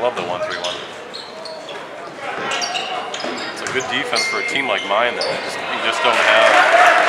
Love the 1-3-1. It's a good defense for a team like mine that you just don't have